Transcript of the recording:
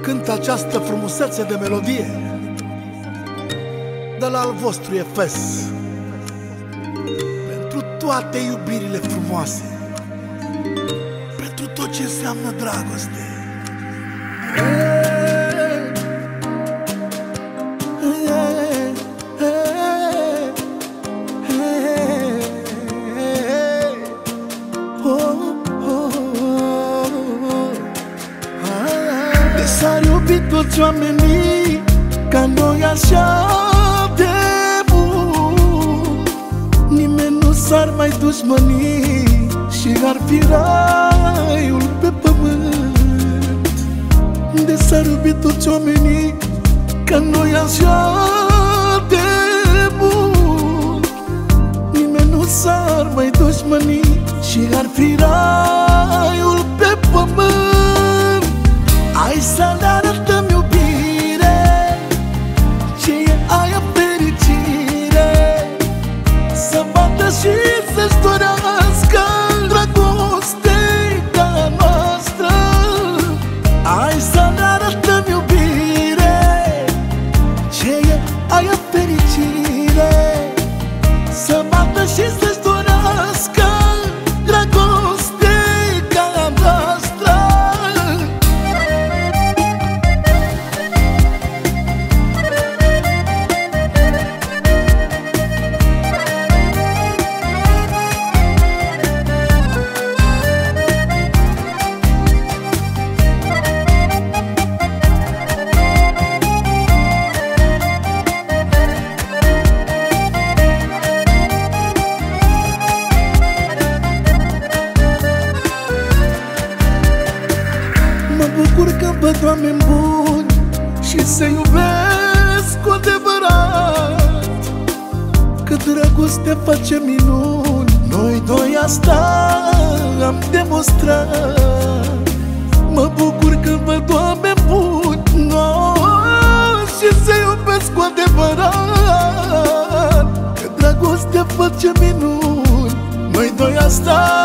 cânt această frumusețe de melodie de la al vostru Efes, pentru toate iubirile frumoase, pentru tot ce înseamnă dragoste. S-ar iubi toți oamenii ca noi așa de bun. Nimeni nu s-ar mai dușmăni și ar fi raiul pe pământ. De s-ar iubi toți oamenii ca noi așa de bun. Nimeni nu s-ar mai dușmăni și ar fi raiul pe pământ. Hai să le arătăm iubire, ce e aia fericire, să vadă și să-și dorească dragoste ca noastră. Hai să le arătăm iubire, ce e aia fericire, să vadă și să-și dorească dragoste ca noastră. Mă bucur că văd oameni buni și se iubesc cu adevărat, că dragostea face minuni. Noi doi asta am demonstrat. Mă bucur că văd oameni buni și se iubesc cu adevărat, că dragostea face minuni. Noi doi asta